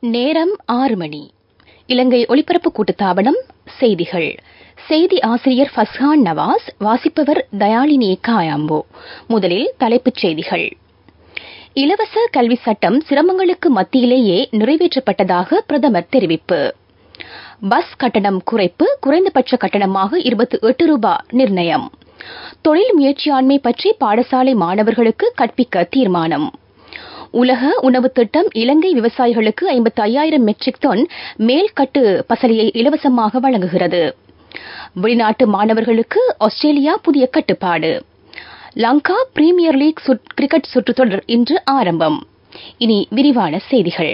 நேரம் 6 மணி. இலங்கை ஒலிபரப்பு கூட்டுத்தாபனம் செய்திகள். செய்தி ஆசிரியர் ஃபஸ்ஹான் நவாஸ், வாசிப்பவர் தயாளினி காயாம்போ. முதலில் தலைப்புச் செய்திகள். இலவச கல்வி சட்டம் சிரமங்களுக்கு மத்தியிலேயே நிறைவேற்றப்பட்டதாக பிரதமர் தெரிவிப்பு. பஸ் கட்டணம் குறைப்பு, குறைந்தபட்ச கட்டணமாக 28 ரூபாய் நிர்ணயம். தொழில் முயற்சியாண்மை பற்றி பாடசாலை மாணவர்களுக்கு கற்பிக்க தீர்மானம். உலக உணவு திட்டம் இலங்கை விவசாயிகளுக்கு 55,000 மெட்ரிக் டன் மேல்கட்டு பசலையை இலவசமாக வழங்குகிறது. வெளிநாட்டு மாணவர்களுக்கு ஆஸ்திரேலியா புதிய கட்டுப்பாடு. லங்கா பிரீமியர் லீக் கிரிக்கெட் சுற்றுத்தொடர் இன்று ஆரம்பம். இனி விரிவான செய்திகள்.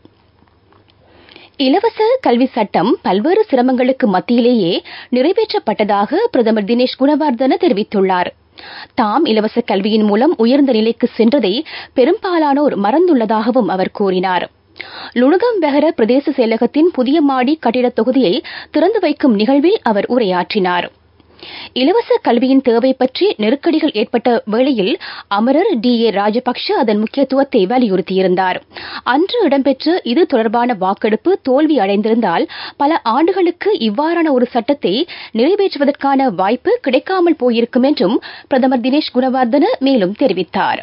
இலவச கல்வி சட்டம் பல்வேறு சிரமங்களுக்கு மத்தியிலேயே நிறைவேற்றப்பட்டதாக பிரதமர் தினேஷ் குணவர்தன தெரிவித்துள்ளார். தாம் இலவச கல்வியின் மூலம் உயர்ந்த நிலைக்கு சென்றதை பெரும்பாலானோர் மறந்துள்ளதாகவும் அவர் கூறினார். லுணுகம் வெஹர பிரதேச செயலகத்தின் புதிய மாடி கட்டிடத் தொகுதியை திறந்து வைக்கும் நிகழ்வில் அவர் உரையாற்றினார். இலவச கல்வியின் தேவை பற்றி நெருக்கடிகள் ஏற்பட்ட வேளையில் அமரர் DA ராஜபக்ஷ அதன் முக்கியத்துவத்தை வலியுறுத்தியிருந்தார். அன்று இடம்பெற்ற இது தொடர்பான வாக்கெடுப்பு தோல்வி அடைந்திருந்தால் பல ஆண்டுகளுக்கு இவ்வாறான ஒரு சட்டத்தை நிறைவேற்றுவதற்கான வாய்ப்பு கிடைக்காமல் போயிருக்கும் என்றும் பிரதமர் தினேஷ் குணவர்தன மேலும் தெரிவித்தார்.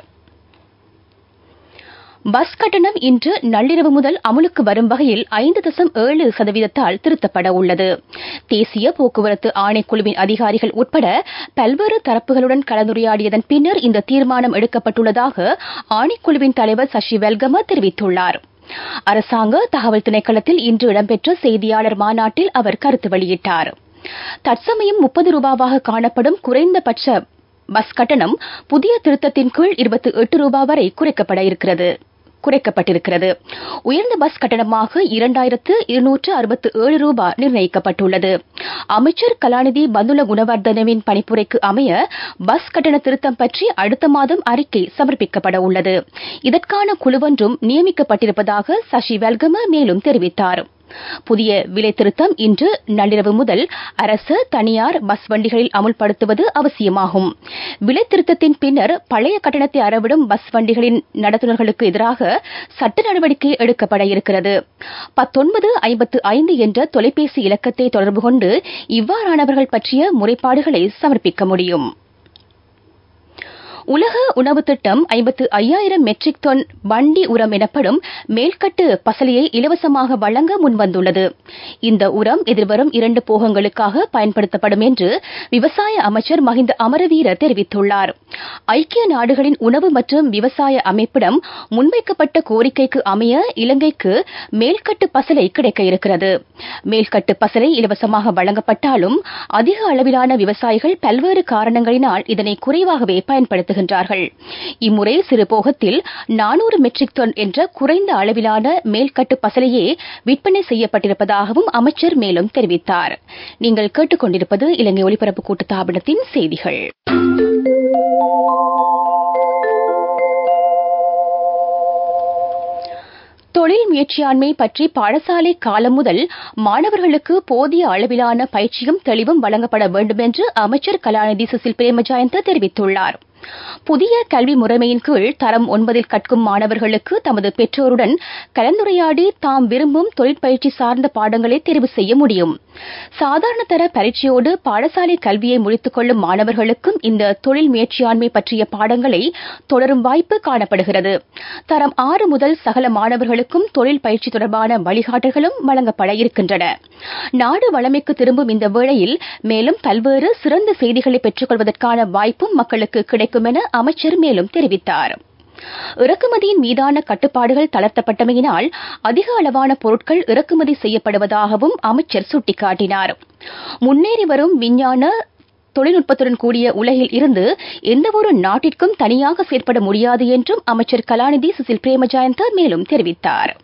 பஸ் கட்டணம் இன்று நள்ளிரவு முதல் அமலுக்கு வரும் வகையில் 5.7% திருத்தப்பட உள்ளது. தேசிய போக்குவரத்து ஆணைக்குழுவின் அதிகாரிகள் உட்பட பல்வேறு தரப்புகளுடன் கலந்துரையாடியதன் பின்னர் இந்த தீர்மானம் எடுக்கப்பட்டுள்ளதாக ஆணைக்குழுவின் தலைவர் சசி வெல்கம தெரிவித்துள்ளார். அரசாங்க தகவல் திணைக்களத்தில் இன்று இடம்பெற்ற செய்தியாளர் மாநாட்டில் அவர் கருத்து வெளியிட்டார். தற்சமயம் 30 ரூபாவாக காணப்படும் குறைந்தபட்ச பஸ் கட்டணம் புதிய திருத்தத்தின் கீழ் 28 ரூபாய் வரை குறைக்கப்பட்டிருக்கிறது. உயர்ந்த பஸ் கட்டணமாக 2,267 ரூபாய் நிர்ணயிக்கப்பட்டுள்ளது. அமைச்சர் கலாநிதி பந்துல குணவர்தனவின் பணிப்புரைக்கு அமைய பஸ் கட்டண திருத்தம் பற்றி அடுத்த மாதம் அறிக்கை சமர்ப்பிக்கப்பட உள்ளது. இதற்கான குழுவொன்றும் நியமிக்கப்பட்டிருப்பதாக சசி வெல்கம மேலும் தெரிவித்தார். புதிய விலை திருத்தம் இன்று நள்ளிரவு முதல் அரசு தனியார் பஸ் வண்டிகளில் அமுல்படுத்துவது அவசியமாகும். விலை திருத்தத்தின் பின்னர் பழைய கட்டணத்தை அறவிடும் பஸ் வண்டிகளின் நடத்துனர்களுக்கு எதிராக சட்ட நடவடிக்கை எடுக்கப்பட இருக்கிறது. 1955 என்ற தொலைபேசி இலக்கத்தை தொடர்பு கொண்டு இவ்வாறானவர்கள் பற்றிய முறைப்பாடுகளை சமர்ப்பிக்க முடியும். உலக உணவு திட்டம் 55,000 மெட்ரிக் டன் வண்டி உரம் எனப்படும் மேல்கட்டு பசலையை இலவசமாக வழங்க முன்வந்துள்ளது. இந்த உரம் எதிர்வரும் 2 போகங்களுக்காக பயன்படுத்தப்படும் என்று விவசாய அமைச்சர் மஹிந்த அமரவீர தெரிவித்துள்ளார். ஐக்கிய நாடுகளின் உணவு மற்றும் விவசாய அமைப்பிடம் முன்வைக்கப்பட்ட கோரிக்கைக்கு அமைய இலங்கைக்கு மேல்கட்டு பசலை கிடைக்க இருக்கிறது. மேல்கட்டு பசலை இலவசமாக வழங்கப்பட்டாலும் அதிக அளவிலான விவசாயிகள் பல்வேறு காரணங்களினால் இதனை குறைவாகவே பயன்படுத்த இம்முறை சிறு போகத்தில் 400 மெட்ரிக் டன் என்ற குறைந்த அளவிலான மேல்கட்டு பசலையே விற்பனை செய்யப்பட்டிருப்பதாகவும் அமைச்சர் மேலும் தெரிவித்தார். நீங்கள் கேட்டுக்கொண்டிருப்பது இலங்கை ஒலிபரப்பு கூட்டுத்தாபனத்தின் செய்திகள். தொழில் முயற்சியாண்மை பற்றி பாடசாலை காலம் முதல் மாணவர்களுக்கு போதிய அளவிலான பயிற்சியும் தெளிவும் வழங்கப்பட வேண்டும் என்று அமைச்சர் கலாநிதி சுசில் பிரேமஜயந்த தெரிவித்துள்ளார். புதிய கல்வி முறைமையின் கீழ் தரம் 9 கற்கும் மாணவர்களுக்கு தமது பெற்றோருடன் கலந்துரையாடி தாம் விரும்பும் தொழிற்பயிற்சி சார்ந்த பாடங்களை தெரிவு செய்ய முடியும். சாதாரண தர பரீட்சையோடு பாடசாலை கல்வியை முடித்துக் கொள்ளும் மாணவர்களுக்கும் இந்த தொழில் முயற்சியாண்மை பற்றிய பாடங்களை தொடரும் வாய்ப்பு காணப்படுகிறது. தரம் 6 முதல் சகல மாணவர்களுக்கும் தொழில் பயிற்சி தொடர்பான வழிகாட்டல்களும் வழங்கப்பட இருக்கின்றன. நாடு வளமைக்கு திரும்பும் இந்த வேளையில் மேலும் பல்வேறு சிறந்த செய்திகளை பெற்றுக் கொள்வதற்கான வாய்ப்பும் மக்களுக்கு கிடைக்கும் என அமைச்சர் மேலும் தெரிவித்தார். இறக்குமதியின் மீதான கட்டுப்பாடுகள் தளர்த்தப்பட்டமையினால் அதிக அளவான பொருட்கள் இறக்குமதி செய்யப்படுவதாகவும் அமைச்சர் சுட்டிக்காட்டினார். முன்னேறி வரும் விஞ்ஞான தொழில்நுட்பத்துடன் கூடிய உலகில் இருந்து எந்தவொரு நாட்டிற்கும் தனியாக செயற்பட முடியாது என்றும் அமைச்சர் கலாநிதி சுசில் பிரேமஜயந்த மேலும் தெரிவித்தார்.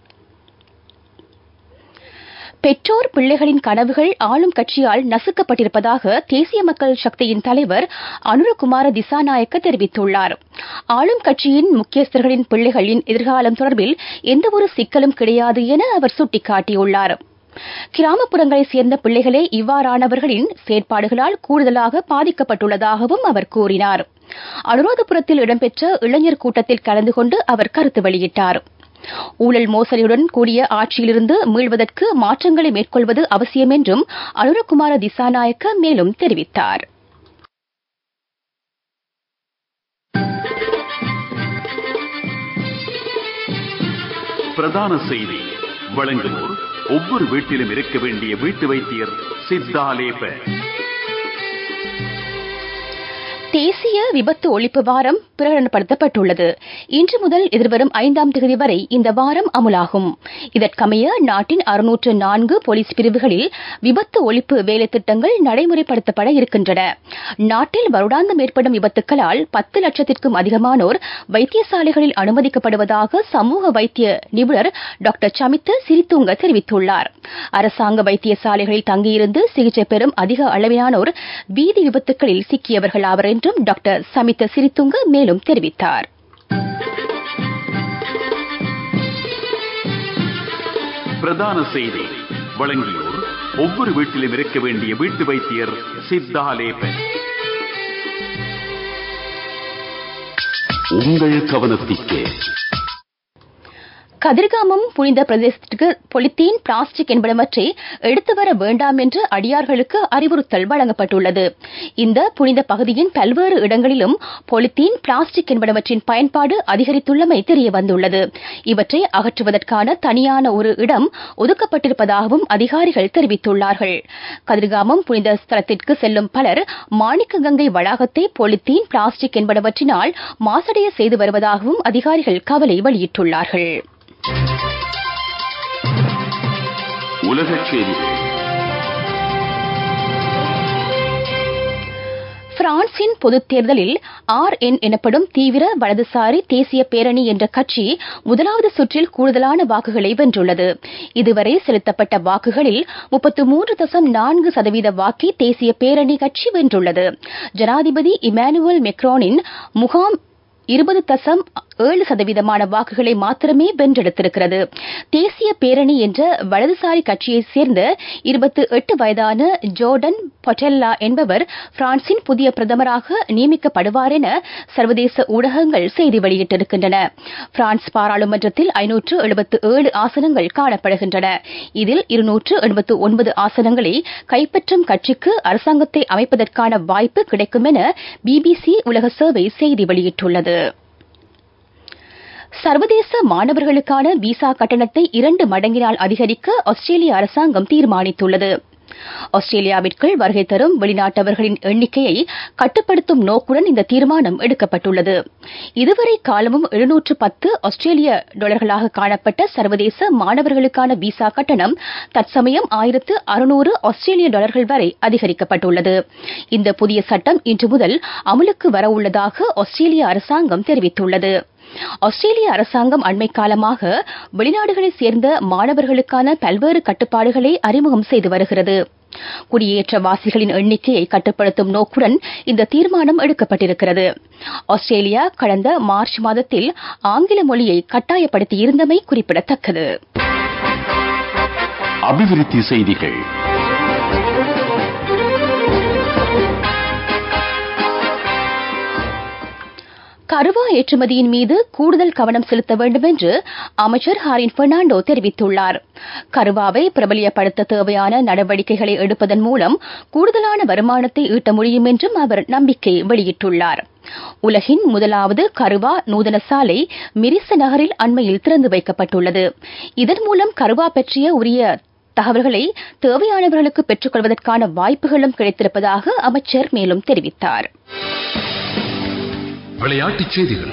பெற்றோர் பிள்ளைகளின் கனவுகள் ஆளும் கட்சியால் நசுக்கப்பட்டிருப்பதாக தேசிய மக்கள் சக்தியின் தலைவர் அனுரகுமார திசாநாயக்க தெரிவித்துள்ளார். ஆளும் கட்சியின் முக்கியஸ்தர்களின் பிள்ளைகளின் எதிர்காலம் தொடர்பில் எந்தவொரு சிக்கலும் கிடையாது என அவர் சுட்டிக்காட்டியுள்ளார். கிராமப்புறங்களைச் சேர்ந்த பிள்ளைகளே இவ்வாறானவர்களின் செயற்பாடுகளால் கூடுதலாக பாதிக்கப்பட்டுள்ளதாகவும் அவர் கூறினார். அனுராதபுரத்தில் இடம்பெற்ற இளைஞர் கூட்டத்தில் கலந்து கொண்டு அவர் கருத்து வெளியிட்டார். ஊழல் மோசடியுடன் கூடிய ஆட்சியிலிருந்து மீள்வதற்கு மாற்றங்களை மேற்கொள்வது அவசியம் என்றும் அனுரகுமார திசாநாயக்க மேலும் தெரிவித்தார். பிரதான செய்தி வழங்குவோர் ஒவ்வொரு வீட்டிலும் இருக்க வேண்டிய வீட்டு வைத்தியர் சித்தாலேப. தேசிய விபத்து ஒழிப்பு வாரம் பிரகடனப்படுத்தப்பட்டுள்ளது. இன்று முதல் எதிர்வரும் 5ஆம் தேதி வரை இந்த வாரம் அமுலாகும். இதற்கமைய நாட்டின் 604 போலீஸ் பிரிவுகளில் விபத்து ஒழிப்பு வேலை திட்டங்கள் நடைமுறைப்படுத்தப்பட இருக்கின்றன. நாட்டில் வருடாந்தம் ஏற்படும் விபத்துக்களால் 10 லட்சத்திற்கும் அதிகமானோர் வைத்தியசாலைகளில் அனுமதிக்கப்படுவதாக சமூக வைத்திய நிபுணர் டாக்டர் சமித்த சிறித்துங்க தெரிவித்துள்ளார். அரசாங்க வைத்தியசாலைகளில் தங்கியிருந்து சிகிச்சை பெறும் அதிக அளவிலானோர் வீதி விபத்துகளில் சிக்கியவர்கள் ஆவர் என்றும் டாக்டர் சமித்த சிறித்துங்க மேலும் தெரிவித்தார். பிரதான செய்தி வழங்கியோர் ஒவ்வொரு வீட்டிலும் இருக்க வேண்டிய வீட்டு வைத்தியர் சித்தாலேப. உங்கள் கவனத்திற்கு கதிர்காமம் புனித பிரதேசத்திற்கு பொலித்தீன், பிளாஸ்டிக் என்பனவற்றை எடுத்து வர வேண்டாம் என்று அடியார்களுக்கு அறிவுறுத்தல் வழங்கப்பட்டுள்ளது. இந்த புனித பகுதியின் பல்வேறு இடங்களிலும் பொலித்தீன், பிளாஸ்டிக் என்பனவற்றின் பயன்பாடு அதிகரித்துள்ளமை தெரியவந்துள்ளது. இவற்றை அகற்றுவதற்கான தனியான ஒரு இடம் ஒதுக்கப்பட்டிருப்பதாகவும் அதிகாரிகள் தெரிவித்துள்ளார்கள். கதிர்காமம் புனித ஸ்தலத்திற்கு செல்லும் பலர் மாணிக்க கங்கை வளாகத்தை பொலித்தீன், பிளாஸ்டிக் என்பனவற்றினால் மாசடைய செய்து வருவதாகவும் அதிகாரிகள் கவலை வெளியிட்டுள்ளார்கள். உலகச் செய்திகள். பிரான்சின் பொதுத் தேர்தலில் RN எனப்படும் தீவிர வலதுசாரி தேசிய பேரணி என்ற கட்சி முதலாவது சுற்றில் கூடுதலான வாக்குகளை வென்றுள்ளது. இதுவரை செலுத்தப்பட்ட வாக்குகளில் 33.4% வாக்கை தேசிய பேரணி கட்சி வென்றுள்ளது. ஜனாதிபதி இமானுவேல் மெக்ரானின் முகாம் 20.7% வாக்குகளை மாத்திரமே வென்றெடுத்திருக்கிறது. தேசிய பேரணி என்ற வலதுசாரி கட்சியைச் சேர்ந்த 28 வயதான ஜோர்டன் பொட்டெல்லா என்பவர் பிரான்சின் புதிய பிரதமராக நியமிக்கப்படுவார் என சர்வதேச ஊடகங்கள் செய்தி வெளியிட்டிருக்கின்றன. பிரான்ஸ் பாராளுமன்றத்தில் 577 ஆசனங்கள் காணப்படுகின்றன. இதில் 289 ஆசனங்களை கைப்பற்றும் கட்சிக்கு அரசாங்கத்தை அமைப்பதற்கான வாய்ப்பு கிடைக்கும் என BBC உலக சேவை செய்தி வெளியிட்டுள்ளது. சர்வதேச மாணவர்களுக்கான விசா கட்டணத்தை 2 மடங்கினால் அதிகரிக்க ஆஸ்திரேலிய அரசாங்கம் தீர்மானித்துள்ளது. ஆஸ்திரேலியாவிற்குள் வருகை தரும் வெளிநாட்டவர்களின் எண்ணிக்கையை கட்டுப்படுத்தும் நோக்குடன் இந்த தீர்மானம் எடுக்கப்பட்டுள்ளது. இதுவரை காலமும் 710 ஆஸ்திரேலிய டாலர்களாக காணப்பட்ட சர்வதேச மாணவர்களுக்கான விசா கட்டணம் தற்சமயம் 1600 ஆஸ்திரேலிய டாலர்கள் வரை அதிகரிக்கப்பட்டுள்ளது. இந்த புதிய சட்டம் இன்று முதல் அமலுக்கு வரவுள்ளதாக ஆஸ்திரேலிய அரசாங்கம் தெரிவித்துள்ளது. ஆஸ்திரேலிய அரசாங்கம் அண்மை காலமாக வெளிநாடுகளைச் சேர்ந்த மாணவர்களுக்கான பல்வேறு கட்டுப்பாடுகளை அறிமுகம் செய்து வருகிறது. குடியேற்றவாசிகளின் எண்ணிக்கையை கட்டுப்படுத்தும் நோக்குடன் இந்த தீர்மானம் எடுக்கப்பட்டிருக்கிறது. ஆஸ்திரேலியா கடந்த மார்ச் மாதத்தில் ஆங்கில மொழியை கட்டாயப்படுத்தியிருந்தமை குறிப்பிடத்தக்கது. அபிவிருத்தி செய்திகள். கருவா ஏற்றுமதியின் மீது கூடுதல் கவனம் செலுத்த வேண்டும் என்று அமைச்சர் ஹாரின் பெர்னாண்டோ தெரிவித்துள்ளார். கருவாவை பிரபலியப்படுத்த தேவையான நடவடிக்கைகளை எடுப்பதன் மூலம் கூடுதலான வருமானத்தை ஈட்ட முடியும் என்றும் அவர் நம்பிக்கை வெளியிட்டுள்ளார். உலகின் முதலாவது கருவா நூதன சாலை மிரிச நகரில் அண்மையில் திறந்து வைக்கப்பட்டுள்ளது. இதன் மூலம் கருவா பற்றிய உரிய தகவல்களை தேவையானவர்களுக்கு பெற்றுக் கொள்வதற்கான வாய்ப்புகளும் கிடைத்திருப்பதாக அமைச்சர் மேலும் தெரிவித்தார். விளையாட்டுச் செய்திகள்.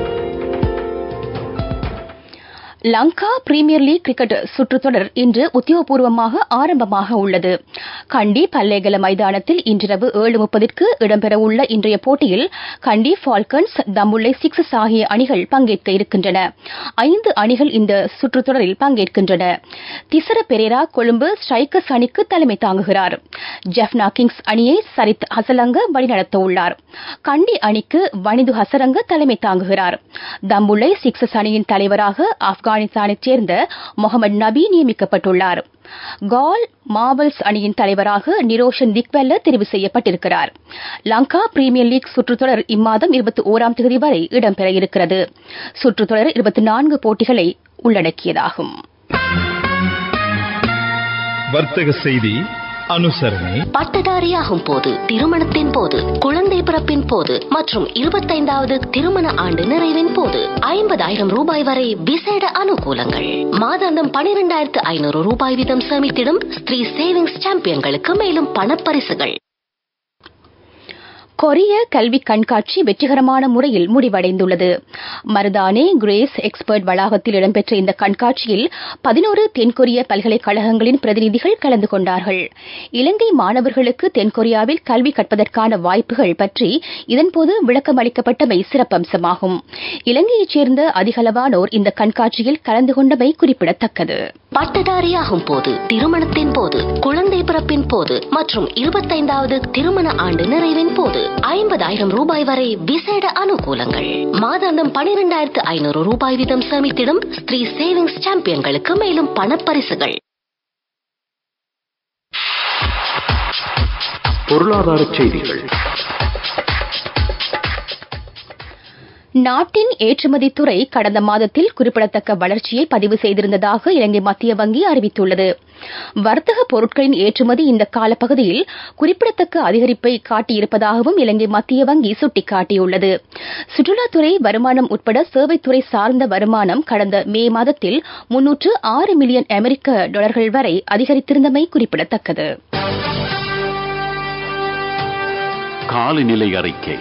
லங்கா பிரீமியர் லீக் கிரிக்கெட் சுற்றுத்தொடர் இன்று உத்தியோகபூர்வமாக ஆரம்பமாக உள்ளது. கண்டி பல்லேகல மைதானத்தில் இன்றிரவு 7:30க்கு இடம்பெறவுள்ள இன்றைய போட்டியில் கண்டி ஃபால்கன்ஸ், தம்புள்ளை சிக்ஸஸ் ஆகிய அணிகள் பங்கேற்க இருக்கின்றன. 5 அணிகள் இந்த சுற்றுத்தொடரில் பங்கேற்கின்றன. திசர பெரேரா கொழும்பு ஸ்ட்ரைக்கர்ஸ் அணிக்கு தலைமை தாங்குகிறார். ஜெஃப்னா கிங்ஸ் அணியை சரித் ஹசலங்க வழிநடத்த உள்ளார். கண்டி அணிக்கு வனிது ஹசரங்க தலைமை தாங்குகிறார். தம்புள்ளை சிக்ஸஸ் அணியின் தலைவராக ஆப்கானிஸ்தானைச் சேர்ந்த முகமது நபி நியமிக்கப்பட்டுள்ளார். கால் மார்வல்ஸ் அணியின் தலைவராக நிரோஷன் திக்வெல்ல தெரிவு செய்யப்பட்டிருக்கிறார். லங்கா பிரீமியர் லீக் சுற்றுத்தொடர் இம்மாதம் 21ஆம் தேதி வரை இடம்பெற இருக்கிறது. சுற்றுத்தொடர் 24 போட்டிகளை உள்ளடக்கியதாகும். வர்த்தக செய்தி அனுசரணை. பட்டதாரியாகும் போது, திருமணத்தின் போது, குழந்தை பிறப்பின் போது மற்றும் 25வது திருமண ஆண்டு நிறைவின் போது 50,000 ரூபாய் வரை விசேட அனுகூலங்கள். மாதாந்தம் 12,500 ரூபாய் வீதம் சேமித்திடும் ஸ்ரீ சேவிங்ஸ் சாம்பியன்களுக்கு மேலும் பணப்பரிசுகள். கொரிய கல்வி கண்காட்சி வெற்றிகரமான முறையில் முடிவடைந்துள்ளது. மருதானே கிரேஸ் எக்ஸ்பர்ட் வளாகத்தில் இடம்பெற்ற இந்த கண்காட்சியில் 11 தென்கொரிய பல்கலைக்கழகங்களின் பிரதிநிதிகள் கலந்து கொண்டார்கள். இலங்கை மாணவர்களுக்கு தென்கொரியாவில் கல்வி கற்பதற்கான வாய்ப்புகள் பற்றி இதன்போது விளக்கம் அளிக்கப்பட்டமை சிறப்பம்சமாகும். இலங்கையைச் சேர்ந்த அதிகளவானோர் இந்த கண்காட்சியில் கலந்து கொண்டமை குறிப்பிடத்தக்கது. பட்டதாரியாகும் போது, திருமணத்தின் போது, குழந்தை பிறப்பின் போது மற்றும் 25வது திருமண ஆண்டு நிறைவின் போது 50,000 ரூபாய் வரை விசேட அனுகூலங்கள். மாதாந்தம் 12,500 ரூபாய் வீதம் சேமித்திடும் ஸ்ரீ சேவிங்ஸ் சாம்பியன்களுக்கு மேலும் பணப்பரிசுகள். பொருளாதார செய்திகள். நாட்டின் ஏற்றுமதி துறை கடந்த மாதத்தில் குறிப்பிடத்தக்க வளர்ச்சியை பதிவு செய்திருந்ததாக இலங்கை மத்திய வங்கி அறிவித்துள்ளது. வர்த்தக பொருட்களின் ஏற்றுமதி இந்த காலப்பகுதியில் குறிப்பிடத்தக்க அதிகரிப்பை காட்டியிருப்பதாகவும் இலங்கை மத்திய வங்கி சுட்டிக்காட்டியுள்ளது. சுற்றுலாத்துறை வருமானம் உட்பட சேவைத்துறை சார்ந்த வருமானம் கடந்த மே மாதத்தில் 306 மில்லியன் அமெரிக்க டாலர்கள் வரை அதிகரித்திருந்தமை குறிப்பிடத்தக்கது. காலநிலை அறிக்கை.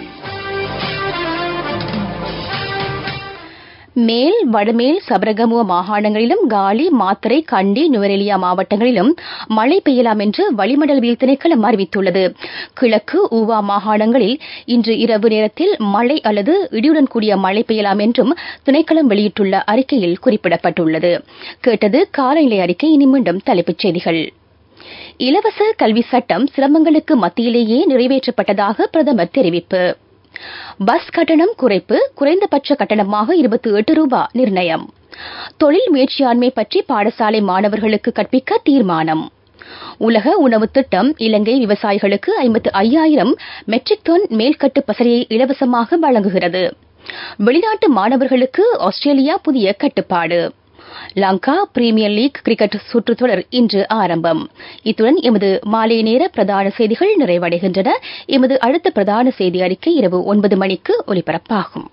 மேல், வடமேல், சபரகமுவ மாகாணங்களிலும் காலி, மாத்தறை, கண்டி, நுவரெலியா மாவட்டங்களிலும் மழை பெய்யலாம் என்று வளிமண்டலவியல் திணைக்களம் அறிவித்துள்ளது. கிழக்கு, ஊவா மாகாணங்களில் இன்று இரவு நேரத்தில் மழை அல்லது இடியுடன் கூடிய மழை பெய்யலாம் என்றும் திணைக்களம் வெளியிட்டுள்ள அறிக்கையில் குறிப்பிடப்பட்டுள்ளது. கேட்டது காலநிலை அறிக்கை. இனி மீண்டும் தலைப்புச் செய்திகள். இலவச கல்வி சட்டம் சிரமங்களுக்கு மத்தியிலேயே நிறைவேற்றப்பட்டதாக பிரதமர் தெரிவிப்பு. பஸ் கட்டணம் குறைப்பு, குறைந்தபட்ச கட்டணமாக 28 ரூபாய் நிர்ணயம். தொழில் முயற்சியாண்மை பற்றி பாடசாலை மாணவர்களுக்கு கற்பிக்க தீர்மானம். உலக உணவு திட்டம் இலங்கை விவசாயிகளுக்கு 55,000 மெட்ரிக் டன் மேல்கட்டு பசறையை இலவசமாக வழங்குகிறது. வெளிநாட்டு மாணவர்களுக்கு ஆஸ்திரேலியா புதிய கட்டுப்பாடு. லங்கா பிரீமியர் லீக் கிரிக்கெட் சுற்றுத்தொடர் இன்று ஆரம்பம். இத்துடன் எமது மாலை நேர பிரதான செய்திகள் நிறைவடைகின்றன. எமது அடுத்த பிரதான செய்தி அறிக்கை இரவு 9 மணிக்கு ஒலிபரப்பாகும்.